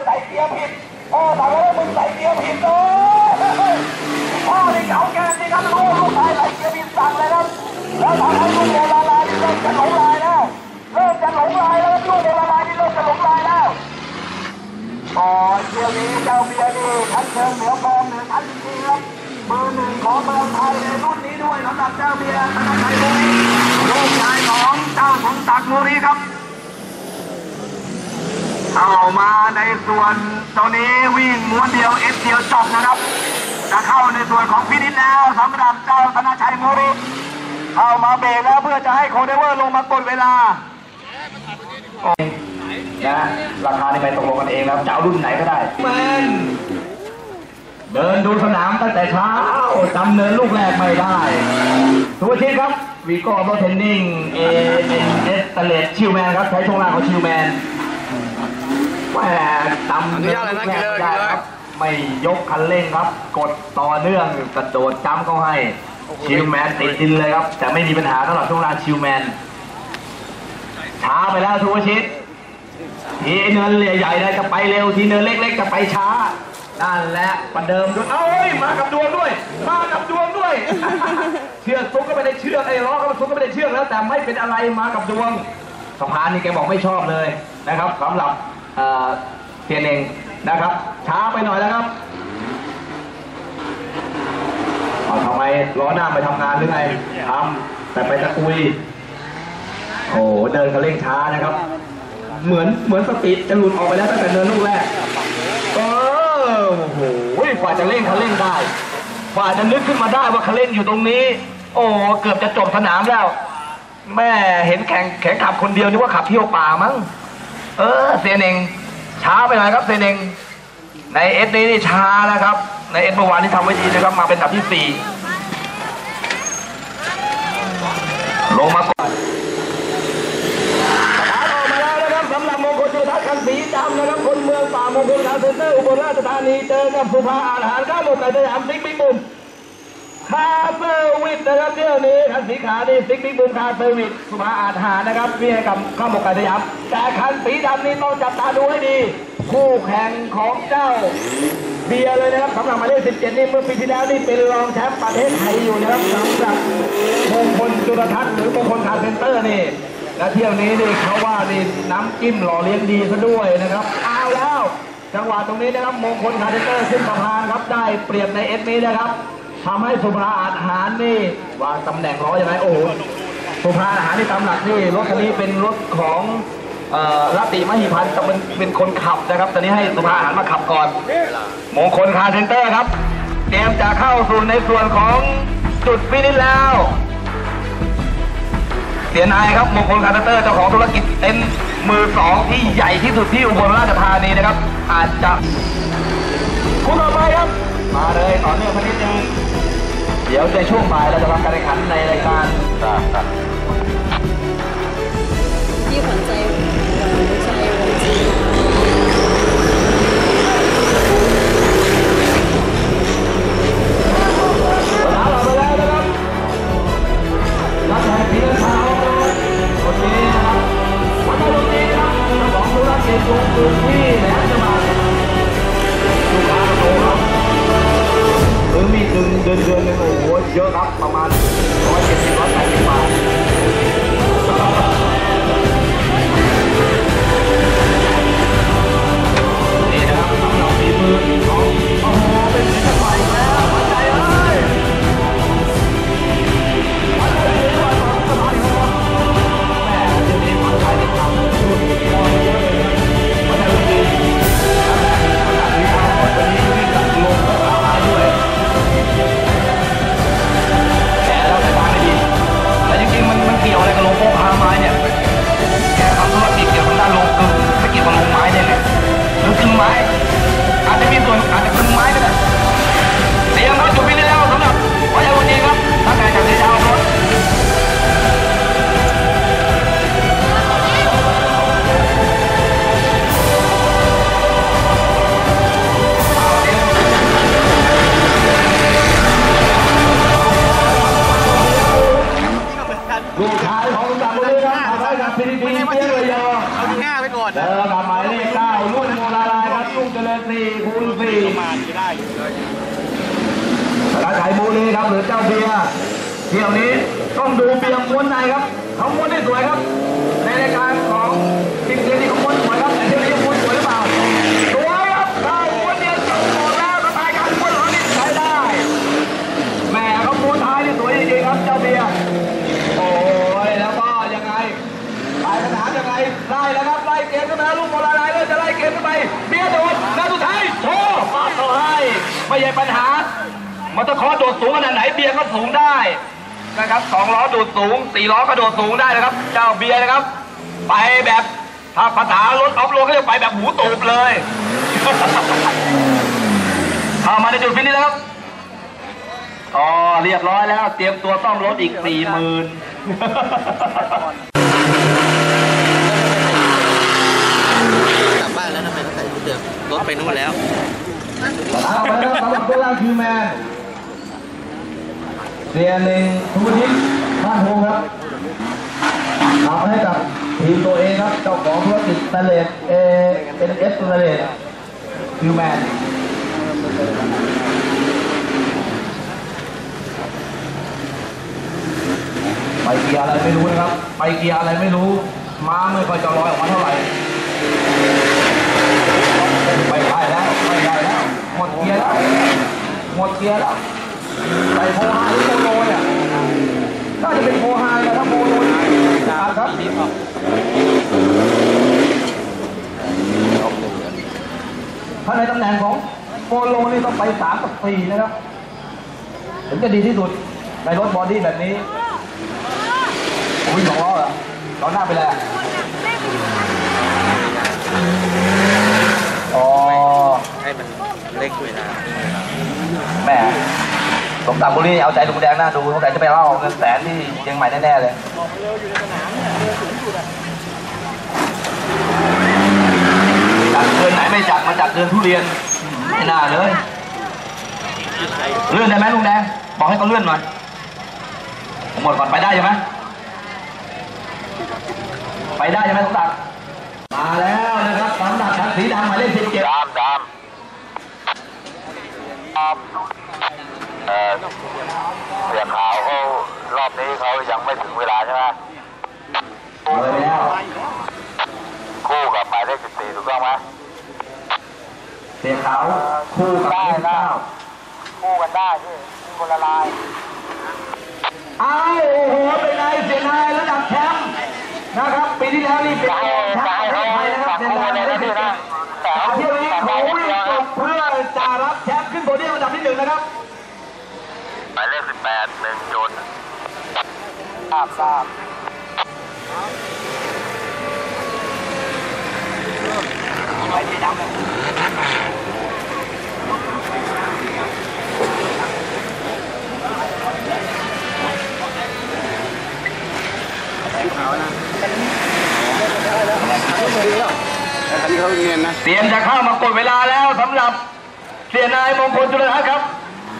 ใส่เกียร์ผิดสั่งแล้วมึงใส่เกียร์ผิดเลยพ่อนี่เขาแกนี่ครับลูกชายใส่เกียร์ผิดสั่งเลยครับแล้วทำให้ลูกโมละลายเริ่มจะหลงลายแล้วเริ่มจะหลงลายแล้วลูกโมละลายนี่เริ่มจะหลงลายแล้วเที่ยวนี้เจ้าเบียร์นี่ทันเชิงเหนือกองเหนือทันจริงครับเบอร์หนึ่งของเมืองไทยในรุ่นนี้ด้วยสำหรับเจ้าเบียร์ธนชัยบุรีลูกชายของเจ้าสมศักดิ์บุรีครับเข้ามาในส่วนตรงนี้วิ่งม้วนเดียวเอฟเดียวจบนะครับจะเข้าในส่วนของพินิจแล้วสำหรับเจ้าธนชัยบุรีเข้ามาเบรกแล้วเพื่อจะให้โคเดเวอร์ลงมากดเวลานะราคานี่ไม่ตกลงกันเองแล้วจะเอารุ่นไหนก็ได้แมนเดินดูสนามตั้งแต่เช้าจำเนินลูกแรกไม่ได้ทุกทีครับวีโก้โรเทนนิ่งANS ตเลดชิวแมนครับใช้ช่วงล่างของชิวแมนแหมจำเนินลูกแรกได้ครับไม่ยกคันเร่งครับกดต่อเนื่องกระโดดจ้ำเข้าให้ชิวแมนติดดินเลยครับแต่ไม่มีปัญหาสำหรับช่วงล่างชิวแมนช้าไปแล้วทุกทีทีเนินใหญ่ๆเลยจะไปเร็วทีเนินเล็กๆจะไปช้านั่นแหละประเดิมด้วยมากับดวงด้วยเชือกซุกก็ไม่ได้เชือกไอ้ล้อก็ซุกก็ไม่ได้เชือกแล้วแต่ไม่เป็นอะไรมากับดวงสะพานนี่แกบอกไม่ชอบเลยนะครับสำหรับเพียนเองนะครับช้าไปหน่อยแล้วครับทำไมล้อหน้าไปทำงานหรือไงทำแต่ไปตะกุยโอ้เดินกันเร่งช้านะครับเหมือนสปีดจะหลุดออกไปแล้วตั้งแต่เดินลูกแรกโอ้โหกว่าจะเร่งคันเร่งได้กว่าจะนึกขึ้นมาได้ว่าคันเร่งอยู่ตรงนี้โอ้เกือบจะจบสนามแล้วแม่เห็นแข่งขับคนเดียวนึกว่าขับเที่ยวป่ามั้งเซนเองช้าไปหน่อยครับเซนเองในเอสนี่ช้าแล้วครับในเอสเมื่อวานที่ทำไว้ดีนะครับมาเป็นอันดับที่4ลงมาก่อนคันสีดำนะครับคนเมืองป่ามงคลคาร์เซ็นเตอร์อุบลราชธานีเจอกับสุภาอาหารข้าวหมกไก่สยามซิกบิ๊กบุมคาเซอร์วิทนะครับเที่ยวนี้คันสีขาวนี่ซิกบิ๊กบุมคาเซอร์วิทสุภาอาหารนะครับวิ่งกับข้าวหมกไก่สยามแต่คันสีดำนี่ต้องจับตาดูให้ดีคู่แข่งของเจ้าเบียร์เลยนะครับสำหรับหมายเลข17นี่เมื่อปีที่แล้วนี่เป็นรองแชมป์ประเทศไทยอยู่นะครับสำหรับมงคลจุลทัศน์หรือมงคลคาร์เซ็นเตอร์นี่และเที่ยวนี้นี่เขาว่านี่น้ำจิ้มหล่อเลี้ยงดีซะด้วยนะครับเอาแล้วจังหวะตรงนี้นะครับมงคลคาร์เซ็นเตอร์ขึ้นสะพานครับได้เปรียบในเอสนี้นะครับทำให้สุภาอาหารนี่วางตำแหน่งล้อยังไงโอ้โหสุภาอาหารนี่ตามหลักนี่รถคันนี้เป็นรถของรัตติมหิพันธ์เป็นคนขับนะครับตอนนี้ให้สุภาอาหารมาขับก่อนมงคลคาร์เซ็นเตอร์ครับเตรียมจะเข้าสู่ในส่วนของจุดฟินิชแล้วเสียนายครับมงคลคาร์เซ็นเตอร์เจ้าของธุรกิจเต็นท์มือ2ที่ใหญ่ที่สุดที่อุบลราชธานีนะครับอาจจะคู่ต่อไปครับมาเลยต่อเนื่องสักนิดนึงเดี๋ยวในช่วงบ่ายเราจะทำการแข่งขันในรายการที่ขวัญใจลูกชายวงจีเราไปแล้วนะครับรับแทนพี่เช้าโอเคนะครับวันนี้ครับเจ้าของธุรกิจลงพื้นที่แหลมฉบังลูกค้าโตครับมีเดือนนึงโอ้โหเยอะครับประมาณ170-180 บาทนี่นะครับสำหรับฝีมือของโอ้โหเป็นศิลปะแล้วหัวใจเลยหัวใจเลยว่าสบายครับแม่จะมีหัวใจในคำพูดมองเยอะเลยหัวใจดีขนาดนี้ครับวันนี้วิ่งกับลงก็เอามาด้วยแต่เราจะฟังให้ดีแต่จริงๆมันเกี่ยวอะไรกับลงโป๊ะพาไม้เนี่ยแกทำธุรกิจเกี่ยวกับด้านลงกึ่งไม่เกี่ยวกับลงไม้เนี่ยเลยหรือกึ่งไม้อาจจะมีส่วนอาจจะกึ่งไม้ก็ได้เสียงรถจุดพินิจแล้วสำหรับวัยรุ่นนี้ครับตั้งแต่จากเสียเช้ารถลูกชายของจักรบุรีครับทำให้กับพีทีเตี้ยเลยเอาง่ายไปก่อนกับหมายเลข9รุ่นโมลาลายครับลูก 4 คูณ 4 ประมาณจะได้อยู่เลยราชัยบุรีครับหรือเจ้าเบียร์เที่ยวนี้ต้องดูเบียร์ม้วนในครับเขาม้วนได้สวยครับในรายการของทีมเชียร์ที่เขาม้วนสวยครับแต่เที่ยวนี้ม้วนสวยหรือเปล่าสวยครับเข้าม้วนเดียวจบหมดแล้วสไตล์การม้วนของนี่ใช้ได้แหมเขาม้วนท้ายนี่สวยจริงๆครับเจ้าเบียร์โอ้ยแล้วก็ยังไงปลายสนามยังไงไล่แล้วครับไล่เกมขึ้นมาลูกบอลอะไรเลยจะไล่เกมขึ้นไปเบียร์โดดแล้วสุดท้ายโชว์มาต่อให้ไม่ใช่ปัญหามอเตอร์คอร์สโดดสูงขนาดไหนเบียร์ก็สูงได้นะครับ2 ล้อโดดสูง4 ล้อก็โดดสูงได้นะครับเจ้าเบียร์นะครับไปแบบถ้าภาษารถออฟโรดก็จะไปแบบหูตูบเลย เข้ามาในจุดฟินิชแล้วครับอ๋อเรียบร้อยแล้วเตรียมตัวซ่อมรถอีก 40,000 กลับบ้านแล้วทำไมต้องใส่ชุดเดิมรถไปนู่นแล้วเอาไปครับสำหรับตัวล่างคือแมนเสียหนึ่งทุกทิศบ้านโฮมครับเอาให้กับทีมตัวเองครับเจ้าของธุรกิจสเลดNS สเลดคือแมนไปเกียร์อะไรไม่รู้นะครับไปเกียร์อะไรไม่รู้ม้าไม่ค่อยจะลอยออกมาเท่าไหร่ไม่ได้แล้วไม่ได้แล้วหมดเกียร์แล้วหมดเกียร์แล้วใส่โพฮาหรือโมโนเนี่ยน่าจะเป็นโพฮาแต่ถ้าโมโนครับถ้าในตำแหน่งของโมโนนี่ต้องไป3 กับ 4นะครับถึงจะดีที่สุดในรถบอดี้แบบนี้วิ่ง2 ล้อเหรอล้อหน้าไปแล้วอ๋อให้มันเร่งเวลาแม่สมศักดิ์บุรีเอาใจลุงแดงน่าดูสงสัยจะไปเล่าเงินแสนที่เชียงใหม่แน่ๆเลยจัดเดือนไหนไม่จัดมาจัดเดือนทุเรียนไม่น่าเลยเลื่อนได้ไหมลุงแดงบอกให้เขาเลื่อนหน่อยหมดก่อนไปได้ใช่ไหมไปได้ใช่ไหมสมศักดิ์มาแล้วนะครับสำหรับคันสีดำหมายเลข17 เสียขาวเขารอบนี้เขายังไม่ถึงเวลาใช่ไหมเลยไปแล้วคู่กับหมายเลข14ถูกต้องไหมเสียขาวคู่กับได้คู่กันได้ที่คนละลายอ้าวโอ้โหเป็นไงเสียนายระดับแชมป์นะครับปีที่แล้วนี่เป็นแชมป์ประเทศไทยนะครับเสียนายได้ที่1แต่เที่ยวนี้เขาวิ่งจบเพื่อจะรับแชมป์ขึ้นโพเดียมอันดับที่1นะครับหมายเลข18 1 จุดทราบไปสีดำเลยเตรียมจะเข้ามากดเวลาแล้วสำหรับเสียนายมงคลจุลทัศน์ครับ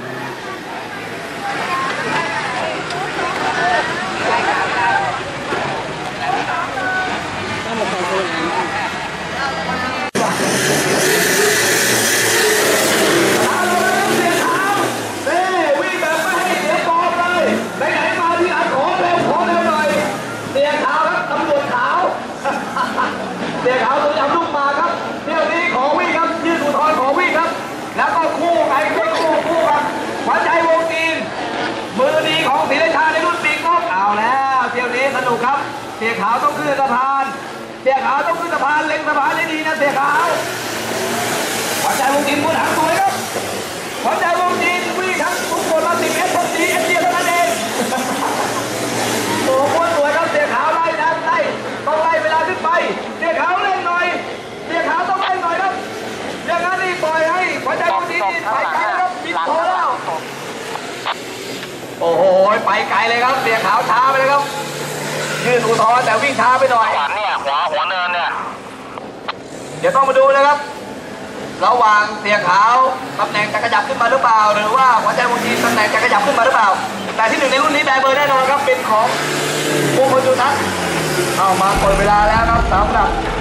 เสียขาวตัวจำลูกมาครับเที่ยวนี้ขอวิ่งครับยื่นอุทธรณ์ขอวิ่งครับแล้วก็คู่ไอ้คู่ครับขวัญใจวงจีนมือดีของศรีราชาในรุ่นปีกนกเอาแล้วเที่ยวนี้สนุกครับเสียขาวต้องขึ้นสะพานเสียขาวต้องขึ้นสะพานเล็งสะพานได้ดีนะเสียขาวขวัญใจวงจีนพูดหางสวยครับขวัญใจวงจีนวิ่งครับทุกคนมา10 S 10 G S เดียวเท่านั้นเองโอ้โหสวยครับเสียขาวไล่นะไล่ต้องไล่เวลาขึ้นไปเสียขาวเล่นหน่อยเสียขาวต้องเล่นหน่อยครับอย่างนั้นนี่ปล่อยให้ขวัญใจวงจีนไปไกลครับบิดโผล่แล้วโอ้โหไปไกลเลยครับเสียขาวช้าไปเลยครับยื่นอุทธรณ์แต่วิ่งช้าไปหน่อยเนี่ยหัวเนินเนี่ยเดี๋ยวต้องมาดูนะครับระหว่างเสียขาวตำแหน่งจะขยับขึ้นมาหรือเปล่าหรือว่าหัวใจวงจีนตำแหน่งจะขยับขึ้นมาหรือเปล่าแต่ที่1ในรุ่นนี้แบร์เบอร์แน่นอนครับเป็นของมงคลจุลทัศน์เอามาเปิดเวลาแล้วครับสำหรับ